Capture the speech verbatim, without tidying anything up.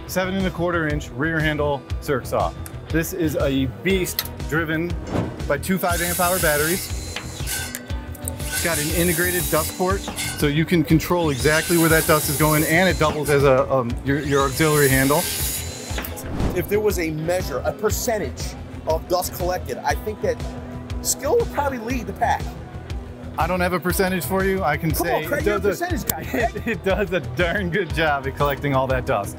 seven and a quarter inch rear handle circ saw. This is a beast driven by two five amp hour batteries. It's got an integrated dust port, so you can control exactly where that dust is going, and it doubles as a um, your, your auxiliary handle. If there was a measure, a percentage of dust collected, I think that Skil would probably lead the pack. I don't have a percentage for you. I can Come say on, Craig, it, you're a does percentage guy, a, it, it does a darn good job at collecting all that dust.